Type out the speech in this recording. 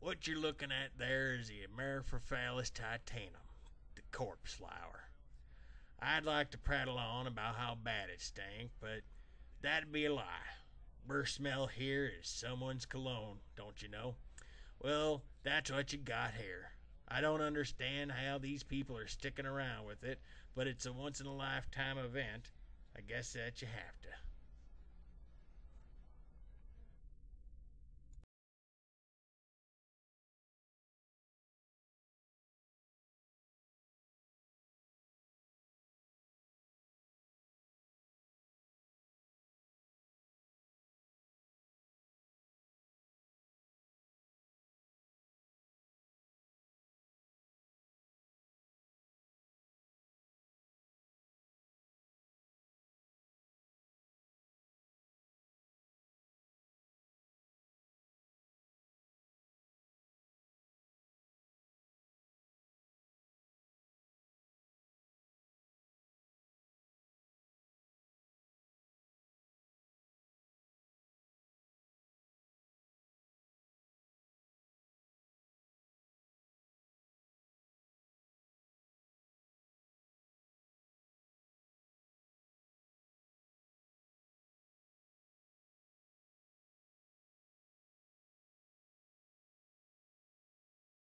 What you're looking at there is the Amorphophallus titanum, the corpse flower. I'd like to prattle on about how bad it stank, but that'd be a lie. Worst smell here is someone's cologne, don't you know? Well, that's what you got here. I don't understand how these people are sticking around with it, but it's a once in a lifetime event. I guess that you have to.